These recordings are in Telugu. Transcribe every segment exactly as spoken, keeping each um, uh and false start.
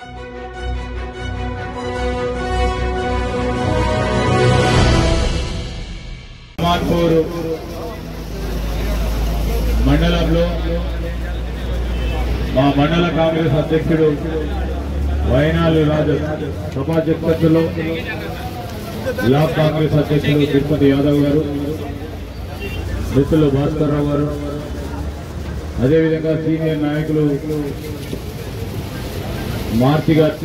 కమాన్పూర్ మండలంలో మా మండల కాంగ్రెస్ అధ్యక్షుడు వైనాలు రాజు సభాధ్యక్షతలో బ్లాక్ కాంగ్రెస్ అధ్యక్షుడు తిరుపతి యాదవ్ గారు, మిత్రులు భాస్కర్ రావు గారు, అదేవిధంగా సీనియర్ నాయకులు మార్తి గారు,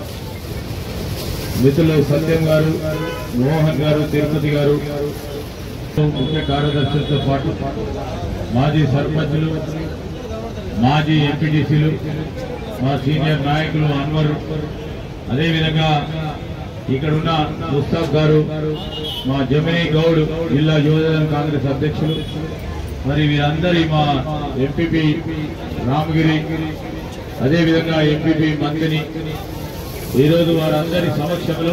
మిత్రులు సత్యం గారు, మోహన్ గారు, తిరుపతి గారు, ముఖ్య కార్యదర్శులతో పాటు మాజీ సర్పంచులు, మాజీ ఎంపీటీసీలు, మా సీనియర్ నాయకులు అన్వర్, అదేవిధంగా ఇక్కడున్న ముస్తాఫ్ గారు, మా జమినీ గౌడ్ జిల్లా యువజన కాంగ్రెస్ అధ్యక్షులు, మరి వీరందరి మా ఎంపీపీ రామగిరి, అదేవిధంగా ఎంపీపీ మంత్రిని ఈరోజు వారందరి సమక్షంలో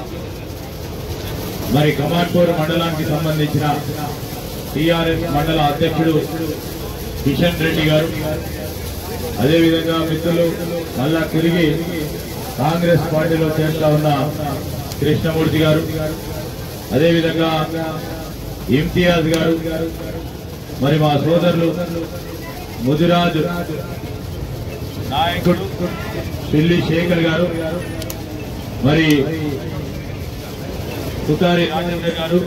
మరి కమాన్పూర్ మండలానికి సంబంధించిన టీఆర్ఎస్ మండల అధ్యక్షుడు కిషన్ రెడ్డి గారు, అదేవిధంగా మిత్రులు మళ్ళా తిరిగి కాంగ్రెస్ పార్టీలో చేస్తా ఉన్న కృష్ణమూర్తి గారు, అదేవిధంగా ఇమ్తియాజ్ గారు, మరి మా సోదరులు ముదిరాజు నాయకుడు పిల్లి శేఖర్ గారు, మరి సుతారి రాజేంద్ర గారు,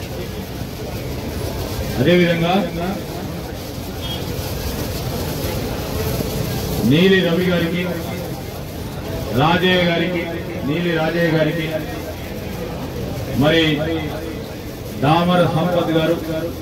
అదేవిధంగా నీలి రవి గారికి, రాజయ్య గారికి, నీలి రాజయ్య గారికి, మరి దామర సంపత్ గారు,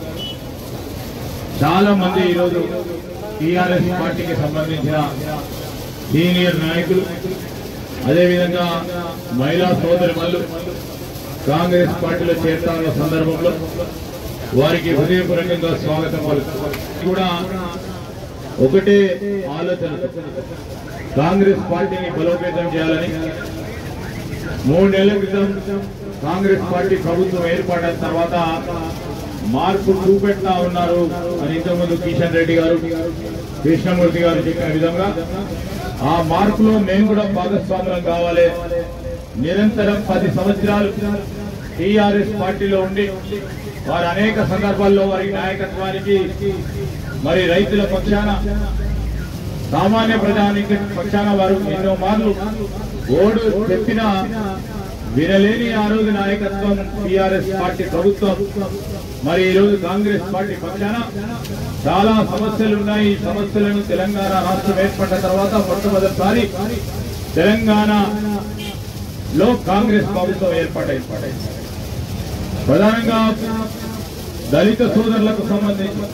చాలా మంది ఈరోజు టీఆర్ఎస్ పార్టీకి సంబంధించిన సీనియర్ నాయకులు, అదేవిధంగా మహిళా సోదరులు కాంగ్రెస్ పార్టీలో చేరుతున్న సందర్భంలో వారికి హృదయపూర్వకంగా స్వాగతం పలుకుతున్నారు. కూడా ఒకటే ఆలోచన, కాంగ్రెస్ పార్టీని బలోపేతం చేయాలని. మూడేళ్ల క్రితం కాంగ్రెస్ పార్టీ ప్రభుత్వం ఏర్పడిన తర్వాత మార్పు చూపెడతా ఉన్నారు అని ఇంతకుముందు కిషన్ రెడ్డి గారు, కృష్ణమూర్తి గారు చెప్పిన విధంగా ఆ మార్పులో మేము కూడా భాగస్వామ్యం కావాలి. నిరంతరం పది సంవత్సరాలు టీఆర్ఎస్ పార్టీలో ఉండి వారు అనేక సందర్భాల్లో వారి నాయకత్వానికి, మరి రైతుల పక్షాన, సామాన్య ప్రజానికి పక్షాన వారు ఎన్నో మార్లు ఓడు చెప్పినా వినలేని ఆ రోజు నాయకత్వం టీఆర్ఎస్ పార్టీ ప్రభుత్వం. మరి ఈ రోజు కాంగ్రెస్ పార్టీ పక్షాన చాలా సమస్యలు ఉన్నాయి. ఈ సమస్యలను తెలంగాణ రాష్ట్రం ఏర్పడిన తర్వాత మొట్టమొదటిసారి తెలంగాణలో కాంగ్రెస్ ప్రభుత్వం ఏర్పాటైంది. ప్రధానంగా దళిత సోదరులకు సంబంధించి,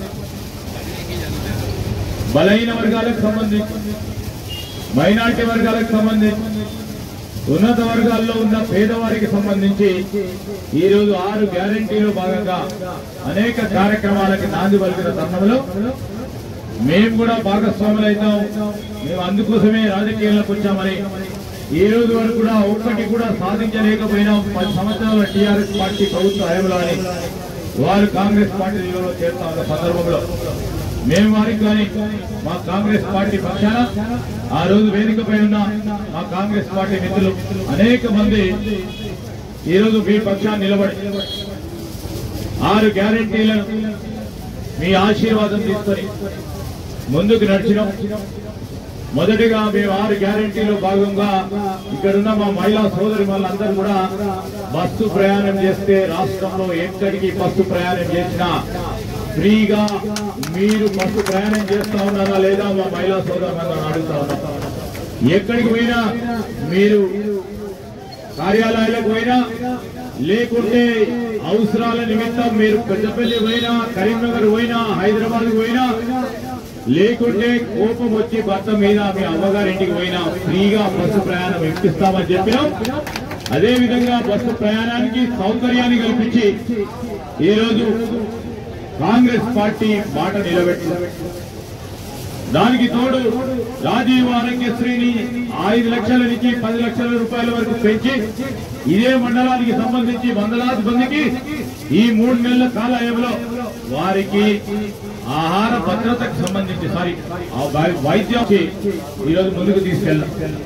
బలహీన వర్గాలకు సంబంధించి, మైనార్టీ వర్గాలకు సంబంధించి, ఉన్నత వర్గాల్లో ఉన్న పేదవారికి సంబంధించి ఈరోజు ఆరు గ్యారంటీలో భాగంగా అనేక కార్యక్రమాలకి నాంది పలికిన తరుణంలో మేము కూడా భాగస్వాములైతాం. మేము అందుకోసమే రాజకీయాల్లోకి వచ్చామని ఈ రోజు వరకు కూడా ఒక్కటి కూడా సాధించలేకపోయినా పది సంవత్సరాల టీఆర్ఎస్ పార్టీ ప్రభుత్వ హయాంలో అని వారు కాంగ్రెస్ పార్టీలో చేరుతా ఉన్న సందర్భంలో మేము వారికి కానీ మా కాంగ్రెస్ పార్టీ పక్షాన ఆ రోజు వేదికపై ఉన్న మా కాంగ్రెస్ పార్టీ మిత్రులు అనేక మంది ఈరోజు మీ పక్షాన్ని నిలబడి ఆరు గ్యారెంటీలను మీ ఆశీర్వాదం తీసుకొని ముందుకు నడిచినాం. మొదటిగా మేము ఆరు గ్యారెంటీలో భాగంగా ఇక్కడున్న మా మహిళా సోదరి వాళ్ళందరూ కూడా బస్సు ప్రయాణం చేస్తే రాష్ట్రంలో ఎక్కడికి బస్సు ప్రయాణం చేసినా ఫ్రీగా మీరు బస్సు ప్రయాణం చేస్తా ఉన్నారా లేదా మా మహిళా సోదరులను అడుగుతా ఉన్నా. ఎక్కడికి పోయినా మీరు కార్యాలయాలకు పోయినా, లేకుంటే అవసరాల నిమిత్తం మీరు పెద్దపల్లి పోయినా, కరీంనగర్ పోయినా, హైదరాబాద్ పోయినా, లేకుంటే కోపం వచ్చి భర్త మీద మీ అమ్మగారింటికి పోయినా ఫ్రీగా బస్సు ప్రయాణం ఇప్పిస్తామని చెప్పినాం. అదే విధంగా బస్సు ప్రయాణానికి సౌకర్యాన్ని కల్పించి ఈరోజు కాంగ్రెస్ పార్టీ మాట నిలబెట్టింది. దానికి తోడు రాజీవ్ ఆరోగ్యశ్రీని ఐదు లక్షల నుంచి పది లక్షల రూపాయల వరకు పెంచి ఇదే మండలానికి సంబంధించి వందలాది మందికి ఈ మూడు నెలల కాల వ్యవధిలో వారికి ఆహార భద్రతకు సంబంధించి సారీ వైద్యం ఈరోజు ముందుకు తీసుకెళ్ళాం.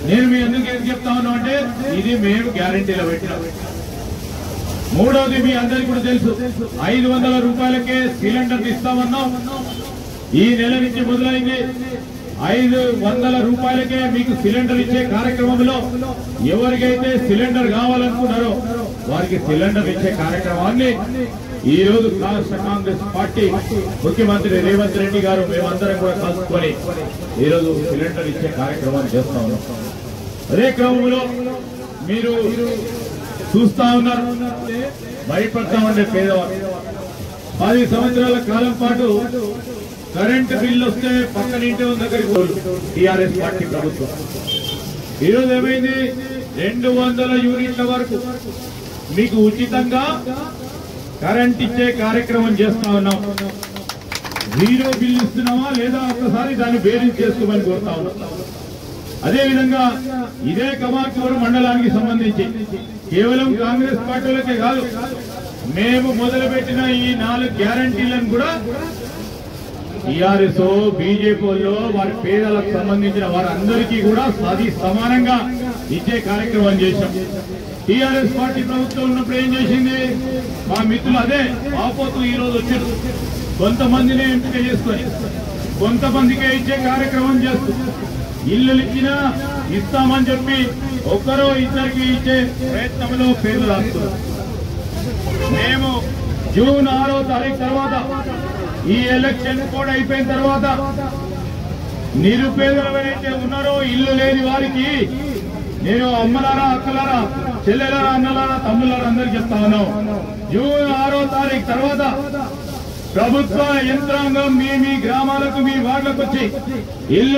నేను మీ ఎందుకు ఏం చెప్తా ఉన్నా అంటే ఇది మేము గ్యారంటీలో పెట్టినాం. మూడవది మీ అందరికీ కూడా తెలుసు, ఐదు వందల రూపాయలకే సిలిండర్ ఇస్తామన్నాం. ఈ నెల నుంచి మొదలైంది. ఐదు వందల రూపాయలకే మీకు సిలిండర్ ఇచ్చే కార్యక్రమంలో ఎవరికైతే సిలిండర్ కావాలనుకున్నారో వారికి సిలిండర్ ఇచ్చే కార్యక్రమాన్ని ఈ రోజు రాష్ట్ర కాంగ్రెస్ పార్టీ ముఖ్యమంత్రి రేవంత్ రెడ్డి గారు మేమందరం కూడా కలుసుకొని ఈ రోజు సిలిండర్ ఇచ్చే కార్యక్రమాన్ని చేస్తా ఉన్నాం. అదే క్రమంలో మీరు చూస్తా ఉన్నారు, భయపడతా ఉండే పేదవారు పది సంవత్సరాల కాలం పాటు కరెంటు బిల్లు వస్తే పక్కన ఇంటి దగ్గరికి టీఆర్ఎస్ పార్టీ ప్రభుత్వం. ఈరోజు ఏమైంది, రెండు వందల యూనిట్ల వరకు మీకు ఉచితంగా కరెంట్ ఇచ్చే కార్యక్రమం చేస్తా ఉన్నాం. జీరో బిల్లు ఇస్తున్నామా లేదా ఒక్కసారి దాన్ని బేరింగ్ చేసుకోమని కోరుతా ఉన్నాం. అదేవిధంగా ఇదే కమార్పూర్ మండలానికి సంబంధించి కేవలం కాంగ్రెస్ పార్టీలకే కాదు, మేము మొదలుపెట్టిన ఈ నాలుగు గ్యారంటీలను కూడా టీఆర్ఎస్ బీజేపీలో వారి పేదలకు సంబంధించిన వారందరికీ కూడా అది సమానంగా ఇచ్చే కార్యక్రమం చేశాం. టీఆర్ఎస్ పార్టీ ప్రభుత్వం ఉన్నప్పుడు ఏం చేసింది, మా మిత్రులు అదే ఆపోతులు ఈ రోజు వచ్చారు, కొంతమందినే ఎంపిక చేసుకొని కొంతమందికే ఇచ్చే కార్యక్రమం చేస్తూ ఇల్లులు ఇచ్చినా ఇస్తామని చెప్పి ఒక్కరో ఇద్దరికి ఇచ్చే ప్రయత్నంలో పేర్లు రాస్తున్నారు. మేము జూన్ ఆరో తారీఖు తర్వాత ఈ ఎలక్షన్ కోడ్ అయిపోయిన తర్వాత నిరుపేదలు ఎవరైతే ఉన్నారో ఇల్లు లేని వారికి నేను అమ్మలారా అక్కలారా చెల్లెలారా అన్నలారా తమ్ములారా అందరికి చెప్తా ఉన్నాం, జూన్ ఆరో తారీఖు తర్వాత ప్రభుత్వ యంత్రాంగం మీ మీ గ్రామాలకు మీ వార్డులకు వచ్చి ఇల్లు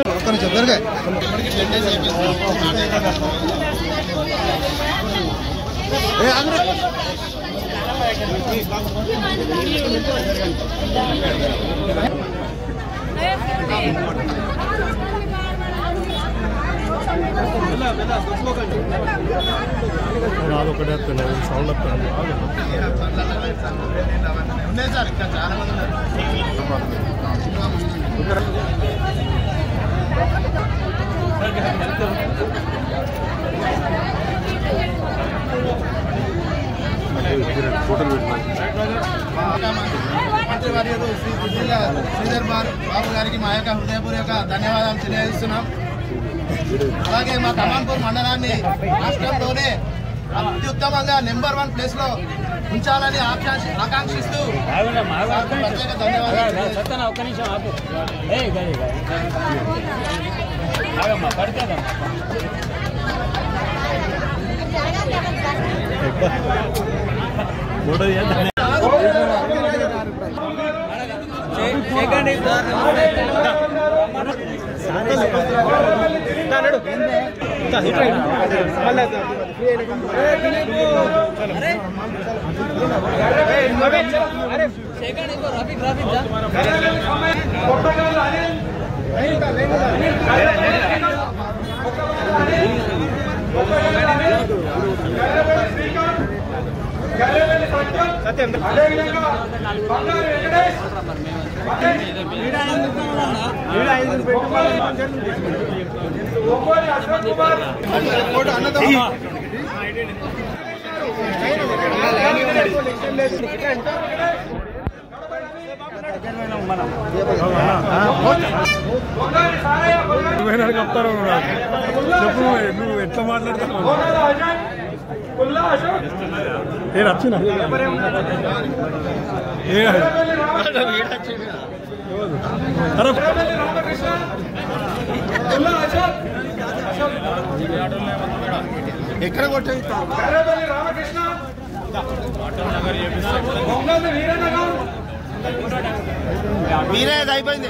సౌండ్ వస్తుంది. మంత్రి వర్యులు శ్రీ శ్రీధర్ బాబు గారికి మా యొక్క హృదయపూర్వక ధన్యవాదాలు తెలియజేస్తున్నాం. అలాగే మా కమాన్పూర్ మండలాన్ని రాష్ట్రంలోనే అత్యుత్తమంగా నెంబర్ వన్ ప్లేస్ లో ఉంచాలని ఆకాంక్షిస్తూ ప్రత్యేక ధన్యవాదాలు. చెప్తారు చెప్పు, నువ్వు ఎట్లా మాట్లాడతావు? నేను వచ్చిన ఎక్కడ కొట్టే మీరే అయిపోయింది.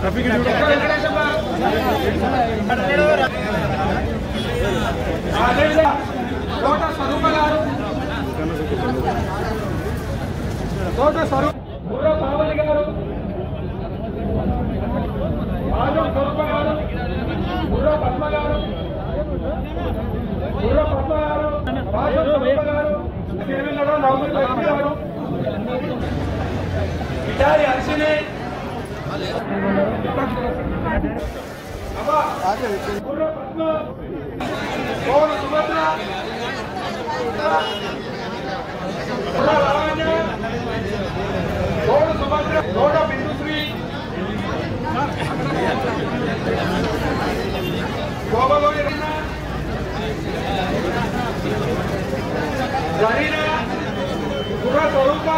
తోట స్వరూప గారు తోట స్వరూప బుర్ర పావని గారు ఆదం స్వరూప గారు బుర్ర పద్మ గారు బుర్ర పద్మ గారు ఆదం స్వరూప గారు నవమి లక్ష్మి గారు ఇటారి అర్చనే బుర్ర పద్మ గౌడ సుభద్ర బుర్ర లావణ్య గౌడ సుభద్ర గౌడ బిందుశ్రీ గోబలోని జరీనా బుర్ర స్వరూప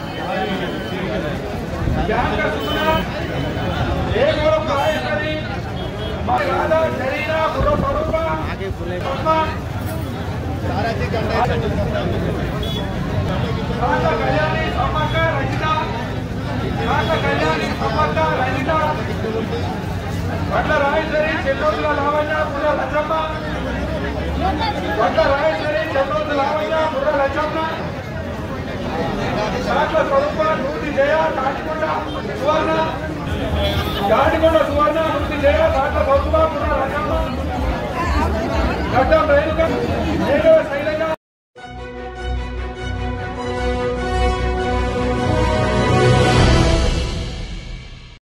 జాంక సుమన ఏ గౌడ ప్రాయసరి రాధా జరీనా బుర్ర స్వరూప పద్మ రాధా కళ్యాణి సమ్మక్క రజిత రాధా కళ్యాణి సమ్మక్క రజిత వడ్ల రాయేశ్వరి చెన్నోతుల లావణ్య బుర్ర లచ్చమ్మ వడ్ల రాయేశ్వరి చెన్నోతుల లావణ్య బుర్ర లచ్చమ్మ శాఖ స్వరూప నూతి జయ తాటికొండ సువర్ణ తాటికొండ సువర్ణ నూతి జయ శాఖ స్వరూప బుర్ర లచ్చమ్మ గడ్డం రేణుక